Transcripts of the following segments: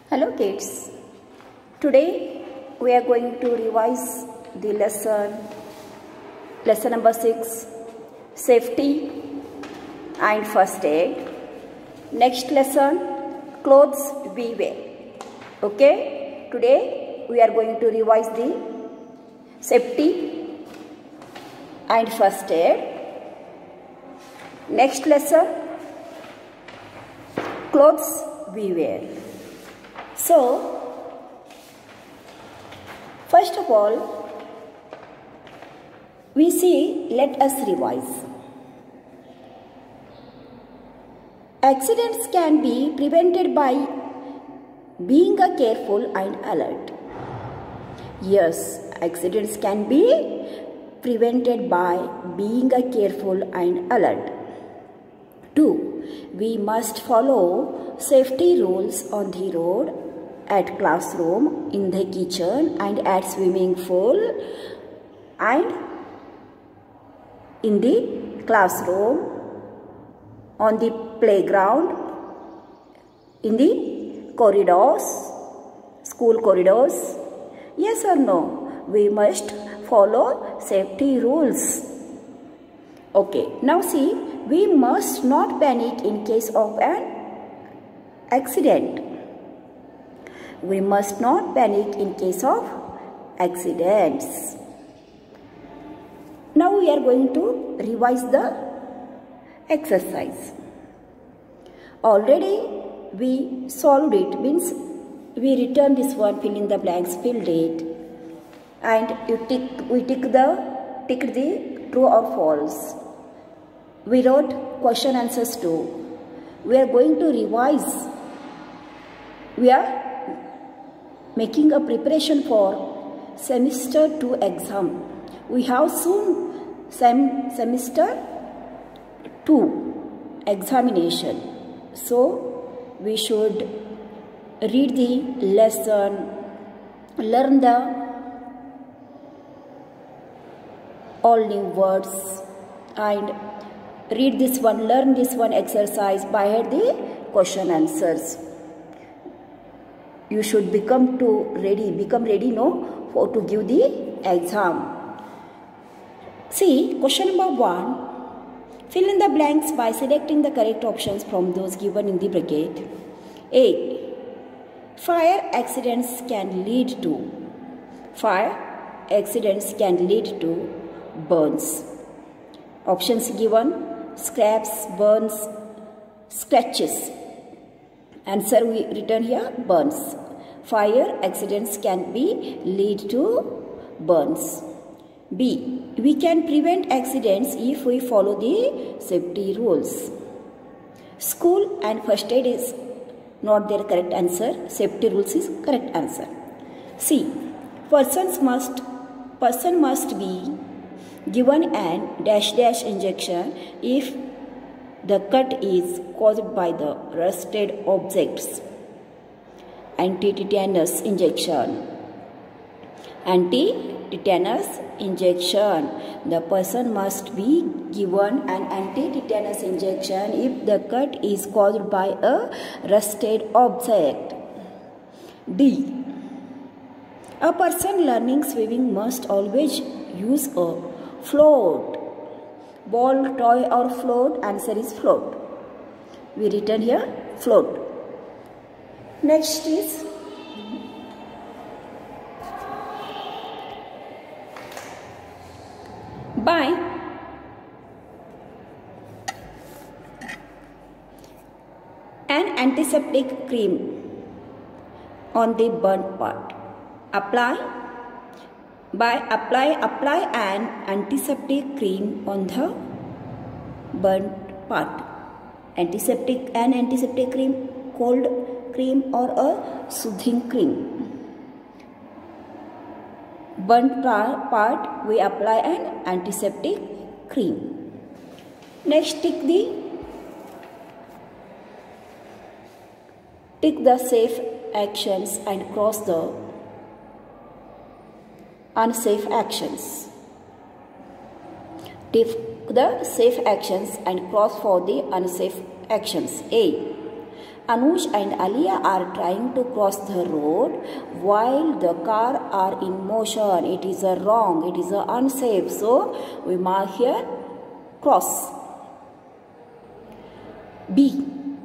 Hello kids, today we are going to revise the lesson number 6, safety and first aid. Next lesson, clothes we wear. Okay, today we are going to revise the safety and first aid. Next lesson, clothes we wear. So, first of all, we see, let us revise. Accidents can be prevented by being careful and alert. Yes, accidents can be prevented by being careful and alert. 2. We must follow safety rules on the road, at classroom, in the kitchen and at swimming pool, and in the classroom, on the playground, in the corridors, school corridors. Yes or no? We must follow safety rules. Okay, now see, we must not panic in case of an accident. We must not panic in case of accidents. Now we are going to revise the exercise. Already we solved it, means we return this one, fill in the blanks, filled it, and we ticked the true or false. We wrote question answers too. We are going to revise. We are making a preparation for semester 2 exam. We have soon semester 2 examination. So, we should read the lesson, learn the all new words, and read this one, learn this one exercise by head the question answers. You should become ready no, for to give the exam. See, question number 1. Fill in the blanks by selecting the correct options from those given in the bracket. A. Fire accidents can lead to. Fire accidents can lead to burns. Options given: scraps, burns, scratches. Answer we written here: burns. Fire accidents can be lead to burns. B. We can prevent accidents if we follow the safety rules. School and first aid is not their correct answer. Safety rules is correct answer. C. Person must be given an dash injection if the cut is caused by the rusted objects. Anti-tetanus injection. Anti-tetanus injection. The person must be given an anti-tetanus injection if the cut is caused by a rusted object. D. A person learning swimming must always use a float. Ball, toy or float? Answer is float. We written here float. Next is buy an antiseptic cream on the burnt part. Apply an antiseptic cream on the burnt part. An antiseptic cream, cold cream or a soothing cream. Burnt part, we apply an antiseptic cream. Next, tick the safe actions and cross the unsafe actions. Tick the safe actions and cross for the unsafe actions. A. Anush and Alia are trying to cross the road while the car are in motion. It is a wrong. It is a unsafe. So we mark here cross. B.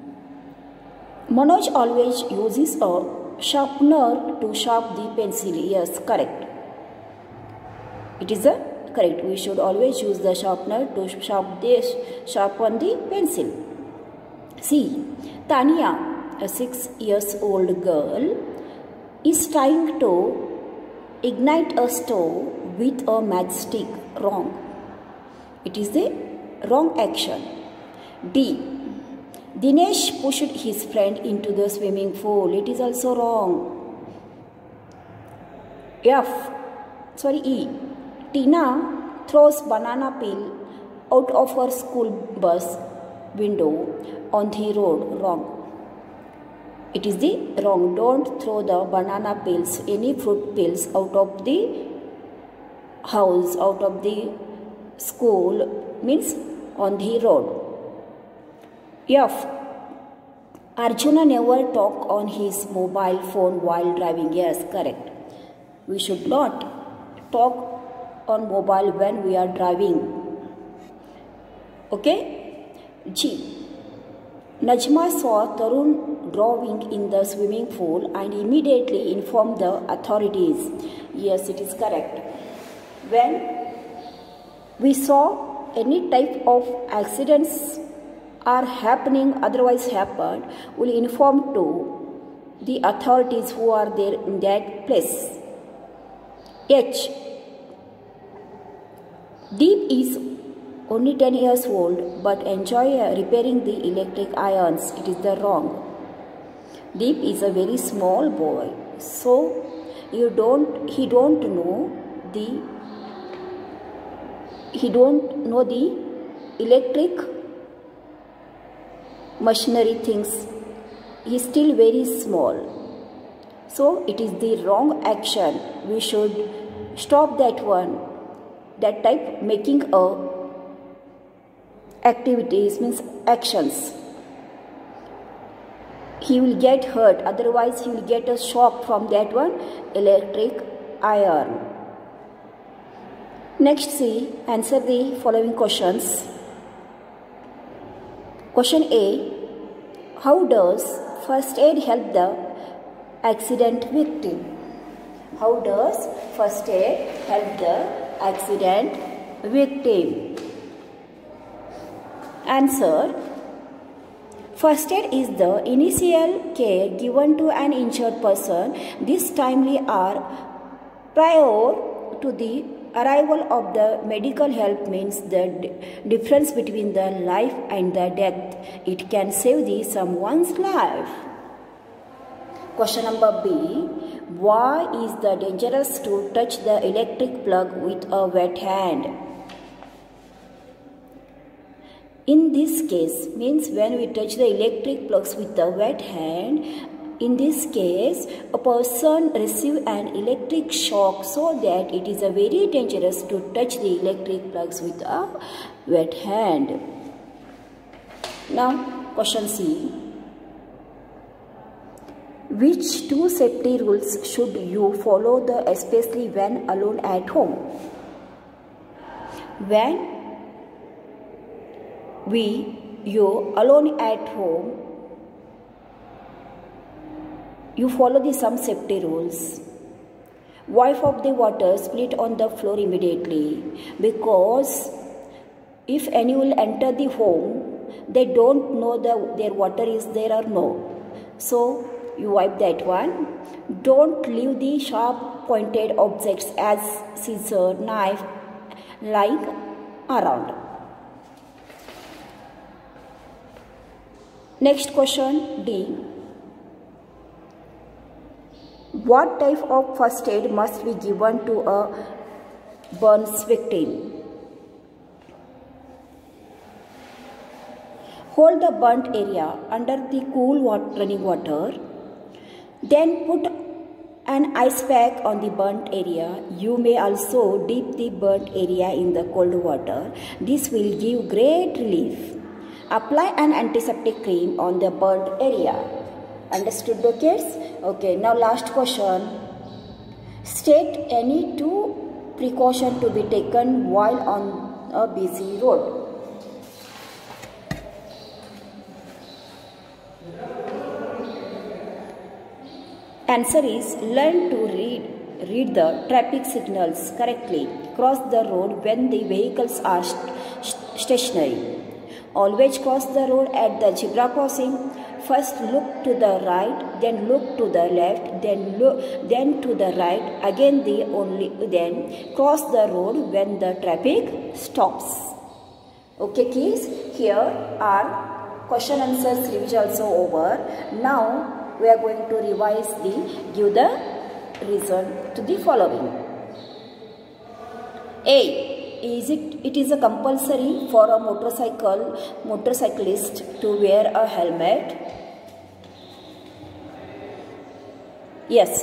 Manoj always uses a sharpener to sharpen the pencil. Yes, correct. It is a correct. We should always use the sharpener to sharpen the pencil. C. Tanya, a 6-year-old girl, is trying to ignite a stove with a matchstick. Wrong. It is the wrong action. D. Dinesh pushed his friend into the swimming pool. It is also wrong. E. Tina throws banana peel out of her school bus window on the road. Wrong. It is the wrong. Don't throw the banana peels, any fruit peels out of the house, out of the school, means on the road. F. Arjuna never talk on his mobile phone while driving. Yes, correct. We should not talk on mobile when we are driving. Okay. G. Najma saw Tarun drowning in the swimming pool and immediately informed the authorities. Yes, it is correct. When we saw any type of accidents are happening, otherwise happened, will inform to the authorities who are there in that place. H. Deep is only 10 years old but enjoy repairing the electric irons. It is the wrong. Deep is a very small boy, so he don't know the electric machinery things. He is still very small, so it is the wrong action. We should stop that one, that type making a activities, means actions. He will get hurt, otherwise he will get a shock from that one electric iron. Next, see, answer the following questions. Question A. How does first aid help the accident victim? How does first aid help the accident victim? Answer. First aid is the initial care given to an injured person. This timely are prior to the arrival of the medical help means the difference between the life and the death. It can save someone's life. Question number B. Why is it dangerous to touch the electric plug with a wet hand? In this case, means when we touch the electric plugs with a wet hand, in this case, a person receives an electric shock, so that it is very dangerous to touch the electric plugs with a wet hand. Now, question C. Which two safety rules should you follow, especially when alone at home? When you alone at home, you follow some safety rules. Wipe off the water, split on the floor immediately, because if any will enter the home, they don't know their water is there or no. So you wipe that one. Don't leave the sharp pointed objects as scissor, knife lying around. Next question D. What type of first aid must be given to a burns victim? Hold the burnt area under the cool running water. Then put an ice pack on the burnt area. You may also dip the burnt area in the cold water. This will give great relief. Apply an antiseptic cream on the burnt area. Understood the kids? Okay, now last question. State any two precautions to be taken while on a busy road. Answer is learn to read the traffic signals correctly. Cross the road when the vehicles are stationary. Always cross the road at the zebra crossing. First look to the right, then look to the left, then to the right, again then cross the road when the traffic stops. Okay kids, here are question answers revision also over. Now we are going to revise give the reason to the following. A. It is a compulsory for a motorcyclist to wear a helmet. Yes.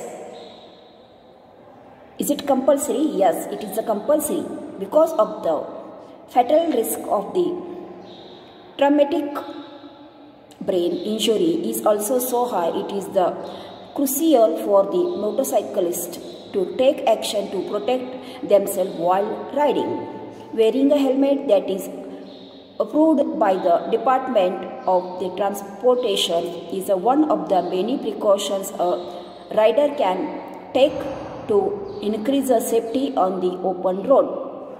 Is it compulsory? Yes, it is a compulsory because of the fatal risk of the traumatic brain injury is also so high. It is the crucial for the motorcyclist to take action to protect themselves while riding. Wearing a helmet that is approved by the Department of the Transportation is one of the many precautions a rider can take to increase the safety on the open road.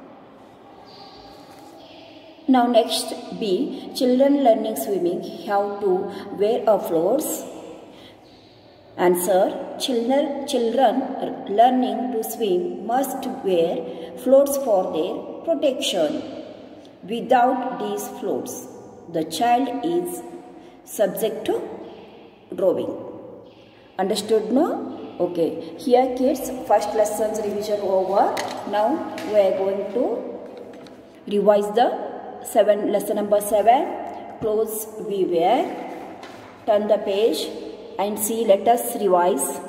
Now next B. Children learning swimming have to wear a floats. Answer. Children learning to swim must wear floats for their protection. Without these floats, the child is subject to drowning. Understood now? Okay. Here kids, first lessons revision over. Now we are going to revise the lesson number 7. Clothes we wear. Turn the page and see, let us revise.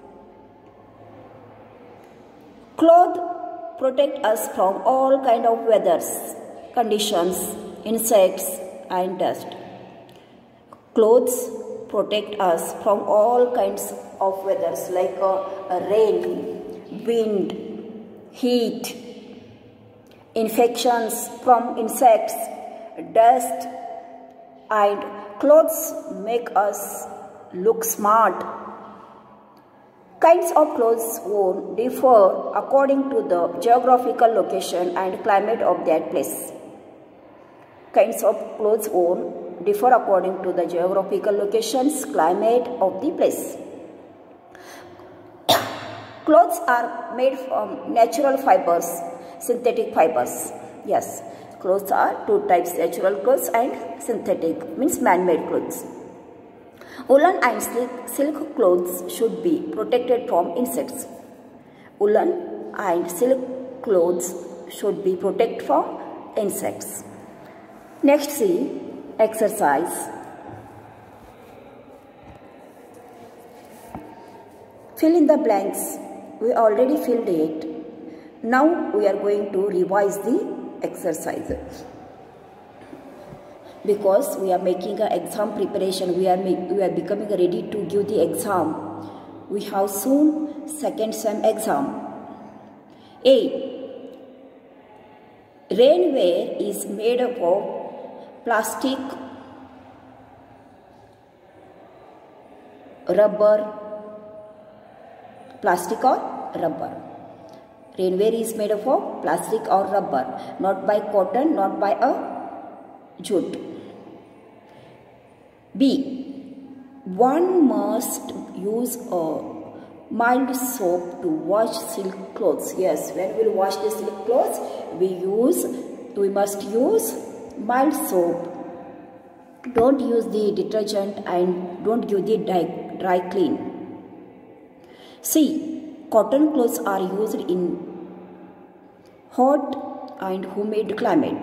Clothes protect us from all kind of weathers, conditions, insects and dust. Clothes protect us from all kinds of weathers like rain, wind, heat, infections from insects, dust, and clothes make us look smart. Kinds of clothes worn differ according to the geographical location and climate of that place. Kinds of clothes worn differ according to the geographical locations, climate of the place. Clothes are made from natural fibers, synthetic fibers. Yes, clothes are two types, natural clothes and synthetic, means man-made clothes. Woolen and silk clothes should be protected from insects. Woolen and silk clothes should be protected from insects. Next see, exercise. Fill in the blanks. We already filled it. Now we are going to revise the exercises. Because we are making an exam preparation, we are becoming ready to give the exam. We have soon second sem exam. A. Rainwear is made up of plastic, rubber, plastic or rubber. Rainwear is made up of plastic or rubber, not by cotton, not by a jute. B. One must use a mild soap to wash silk clothes. Yes, when we wash the silk clothes, we must use mild soap. Don't use the detergent and don't give the dry clean. C. Cotton clothes are used in hot and humid climate.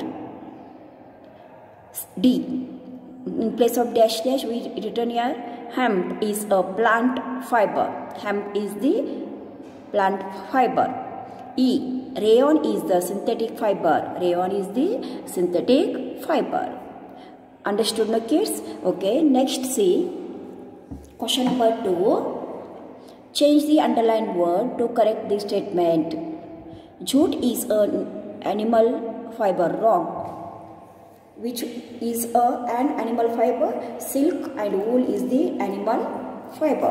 D. In place of dash dash, we written here, hemp is a plant fiber. Hemp is the plant fiber. E. Rayon is the synthetic fiber. Rayon is the synthetic fiber. Understood, no kids? Okay, next see. Question number 2. Change the underlined word to correct the statement. Jute is an animal fiber. Wrong. Which is an animal fiber? Silk and wool is the animal fiber.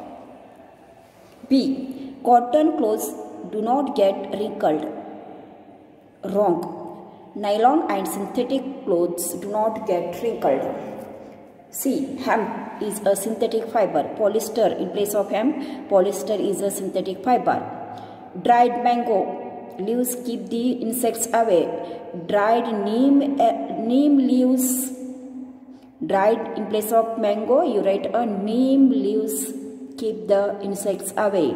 B. Cotton clothes do not get wrinkled. Wrong. Nylon and synthetic clothes do not get wrinkled. C. Hemp is a synthetic fiber. Polyester in place of hemp. Polyester is a synthetic fiber. Dried mango leaves keep the insects away. Dried neem leaves. Dried in place of mango, you write a neem leaves keep the insects away.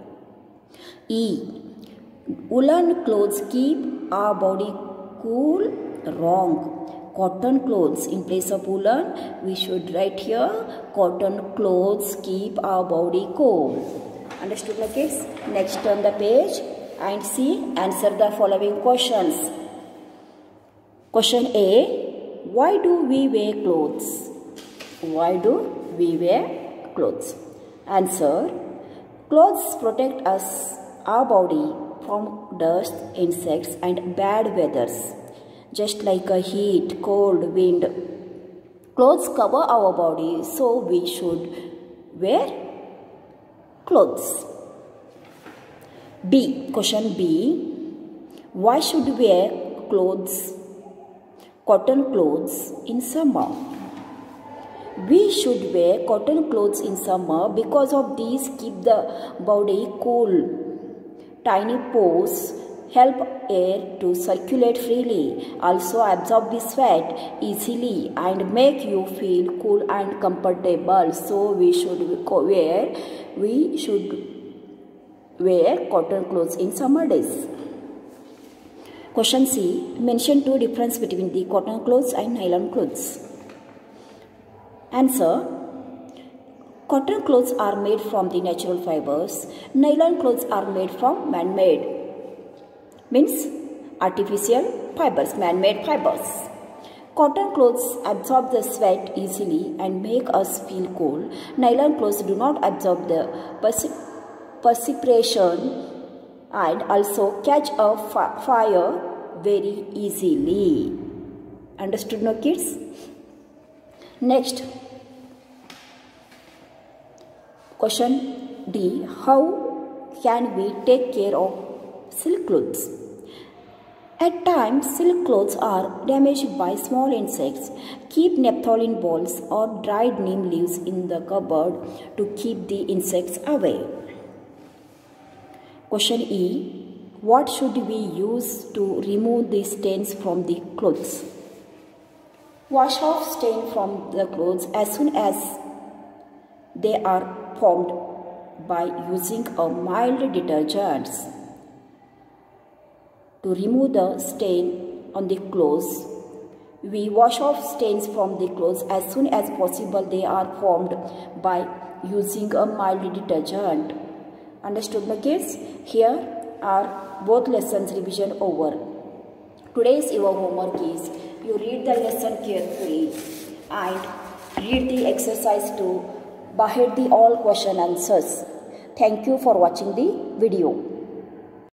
E. Woolen clothes keep our body cool. Wrong. Cotton clothes in place of woolen, we should write here cotton clothes keep our body cool. Understood, my kids? Next, turn the page and see, answer the following questions. Question A. Why do we wear clothes? Why do we wear clothes? Answer. Clothes protect us, our body, from dust, insects and bad weathers. Just like a heat, cold, wind. Clothes cover our body, so we should wear clothes. B. Question B. Why should we wear clothes, cotton clothes in summer? We should wear cotton clothes in summer because of these keep the body cool. Tiny pores help air to circulate freely, also absorb the sweat easily and make you feel cool and comfortable. So we should wear cotton clothes in summer days. Question C. Mention two differences between the cotton clothes and nylon clothes. Answer. Cotton clothes are made from the natural fibers. Nylon clothes are made from man-made. Means artificial fibers, man-made fibers. Cotton clothes absorb the sweat easily and make us feel cool. Nylon clothes do not absorb the perspiration and also catch a fire very easily. Understood, no kids? Next, question D. How can we take care of silk clothes? At times, silk clothes are damaged by small insects. Keep naphthalene balls or dried neem leaves in the cupboard to keep the insects away. Question E. What should we use to remove the stains from the clothes? Wash off stain from the clothes as soon as they are formed by using a mild detergent. To remove the stain on the clothes, we wash off stains from the clothes as soon as possible they are formed by using a mild detergent. Understood, my kids? Here are both lessons revision over. Today's your homework is you read the lesson carefully and read the exercise to by head the all question answers. Thank you for watching the video.